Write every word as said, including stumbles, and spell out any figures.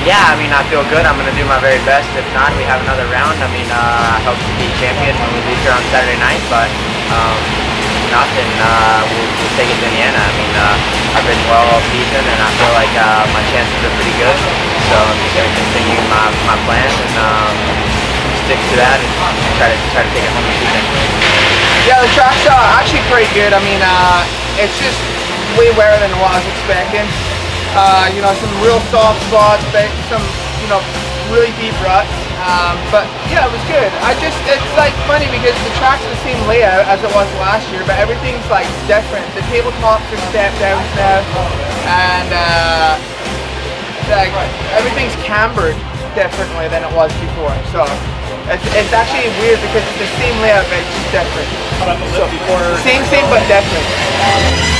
yeah, I mean, I feel good. I'm going to do my very best. If not, we have another round. I mean, uh, I hope to be champion when we leave here on Saturday night, but um, if not, then uh, we'll, we'll take it to Indiana. I mean, uh, I've been well all season, and I feel like uh, my chances are pretty good. So I'm just going to continue my, my plan and um, stick to that and try to try to take it home this weekend. Yeah, the track's uh, actually pretty good. I mean, uh, it's just way better than what I was expecting. Uh, you know, some real soft spots, but some, you know, really deep ruts. Um, but yeah, it was good. I just, it's like funny because the track's the same layout as it was last year, but everything's like different. The tabletops are stepped down now, and uh, like everything's cambered differently than it was before. So it's, it's actually weird because it's the same layout, but it's just different. So, same, same, but different.